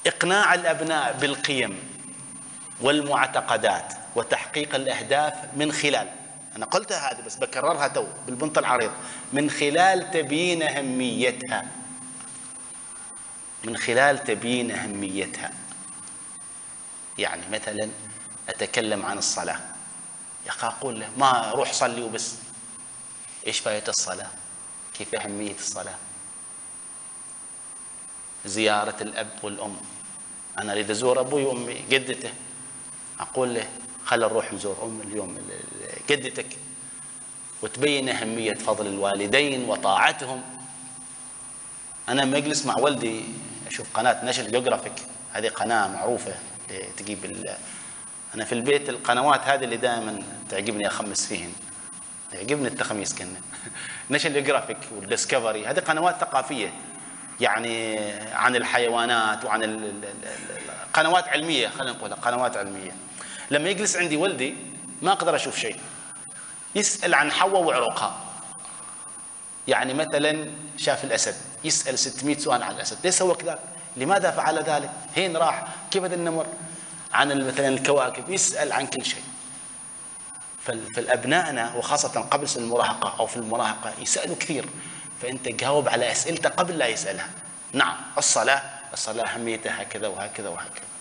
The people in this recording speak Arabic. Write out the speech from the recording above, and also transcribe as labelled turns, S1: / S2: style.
S1: إقناع الأبناء بالقيم والمعتقدات وتحقيق الأهداف من خلال، أنا قلتها هذه بس بكررها تو بالبنط العريض، من خلال تبيين أهميتها، من خلال تبيين أهميتها. يعني مثلا أتكلم عن الصلاة، يا أخي أقول له ما روح صلي وبس، إيش فائدة الصلاة؟ كيف أهمية الصلاة؟ زيارة الأب والأم، أنا أريد أزور أبوي وأمي جدته، أقول له خل نروح نزور اليوم جدتك، وتبين أهمية فضل الوالدين وطاعتهم. أنا لما أجلس مع والدي أشوف قناة ناشونال جيوغرافيك، هذه قناة معروفة تجيب أنا في البيت القنوات هذه اللي دائما تعجبني أخمس فيهن، يعجبني التخميس كنا ناشونال جيوغرافيك والديسكفري، هذه قنوات ثقافية يعني عن الحيوانات وعن قنوات علمية، خلينا نقول قنوات علمية. لما يجلس عندي ولدي ما أقدر أشوف شيء، يسأل عن حواء وعروقها، يعني مثلا شاف الأسد يسأل 600 سؤال عن الأسد، ليش سوى كذا؟ لماذا فعل ذلك؟ هين راح؟ كيف هذا النمر؟ عن مثلا الكواكب، يسأل عن كل شيء. فالأبنائنا وخاصة قبل سن المراهقة أو في المراهقة يسألوا كثير، فأنت جاوب على أسئلته قبل لا يسألها. نعم الصلاة أهميتها هكذا وهكذا وهكذا.